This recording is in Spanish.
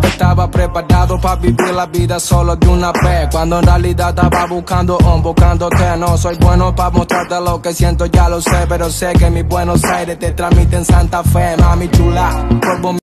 Estaba preparado para vivir la vida solo de una vez, cuando en realidad estaba buscándote. No soy bueno para mostrarte lo que siento, ya lo sé, pero sé que mis Buenos Aires te transmiten Santa Fe, mami chula. Polvo